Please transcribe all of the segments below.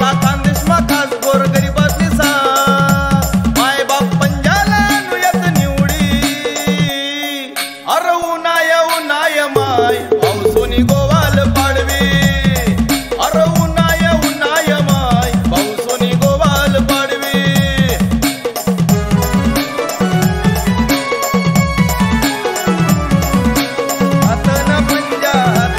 मोठा खानदेश खास गोरगरिबातली साथ माय बाप पंजाला नुयत निवडी अरे उन्हाय उन्हाय माय पावसोनी गोवाल पाडवी अरे उन्हाय उन्हाय माय पावसोनी गोवाल पाडवी हातन पंजा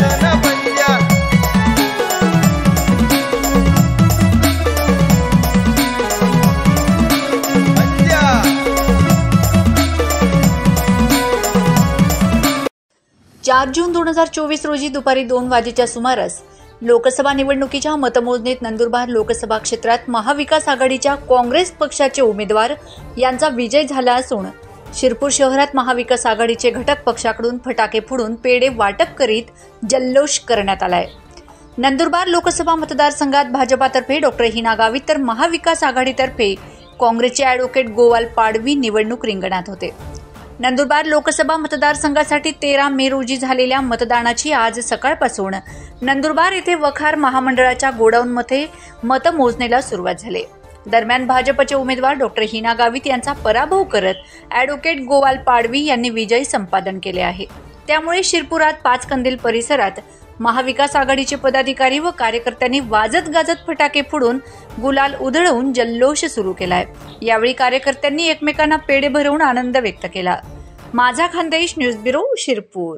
चार जून 2024 रोजी दुपारी 2 वाजेच्या सुमारास लोकसभा निवडणुकीच्या मतमोजणीत नंदुरबार लोकसभा क्षेत्रात महाविकास आघाडीच्या काँग्रेस पक्षाचे उमेदवार यांचा विजय झाला असून शिरपूर शहरात महाविकास आघाडीचे घटक पक्षाकडून फटाके फोडून पेढे वाटप करीत जल्लोष करण्यात आलाय। नंदुरबार लोकसभा मतदारसंघात भाजपातर्फे डॉ. हिना गावित तर महाविकास आघाडीतर्फे काँग्रेसचे ॲडव्होकेट गोवाल पाडवी निवडणूक रिंगणात होते। नंदुरबार लोकसभा मतदारसंघासाठी 13 मे रोजी झालेल्या मतदानाची आज सकाळपासून नंदुरबार येथे वखार महामंडळाच्या गोडाऊनमध्ये मतमोजणीला सुरुवात झाली। दरम्यान भाजपचे उमेदवार डॉ. हिना गावित यांचा पराभव करत ॲडव्होकेट गोवाल पाडवी यांनी विजय संपादन केले आहे। त्यामुळे शिरपुरात पाचकंदील परिसरात महाविकास आघाडीचे पदाधिकारी व कार्यकर्त्यांनी वाजत गाजत फटाके फोडून गुलाल उधळून जल्लोष सुरू केलाय। यावेळी कार्यकर्त्यांनी एकमेकांना पेढे भरवून आनंद व्यक्त केला। माझा खानदेश न्यूज ब्युरो शिरपूर।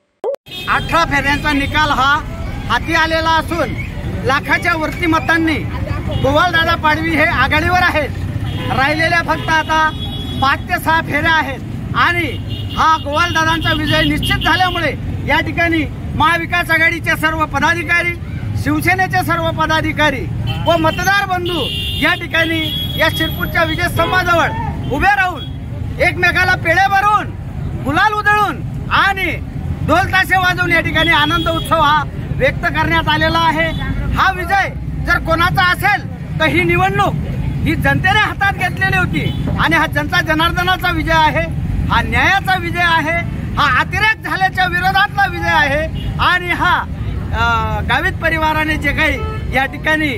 18 फेऱ्यांचा निकाल हा हाती आलेला असून लाखाच्या वरती मतांनी गोवालदादा पाडवी हे आघाडीवर आहेत। राहिलेल्या फक्त आता 5 ते 6 फेऱ्या आहेत आणि हा गोवालदादांचा विजय निश्चित झाल्यामुळे या ठिकाणी महाविकास आघाडीचे सर्व पदाधिकारी, शिवसेनेचे सर्व पदाधिकारी व मतदार बंधू या ठिकाणी या शिरपूरच्या विजय स्तंभाजवळ उभे राहून एकमेकाला पेढे भरून गुलाल उधळून आणि ढोल ताशे वाजवून या ठिकाणी आनंद उत्सव हा व्यक्त करण्यात आलेला आहे। हा विजय जर कोणाचा असेल तर ही निवडणूक ही जनतेने हातात घेतलेली होती आणि हा जनता जनार्दनाचा विजय आहे, हा न्यायाचा विजय आहे, हा अतिरेक झाल्याच्या विरोधातला विजय आहे आणि हा गावित परिवाराने जे काही या ठिकाणी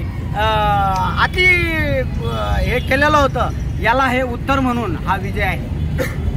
हे केलेलं होतं याला हे उत्तर म्हणून हा विजय आहे।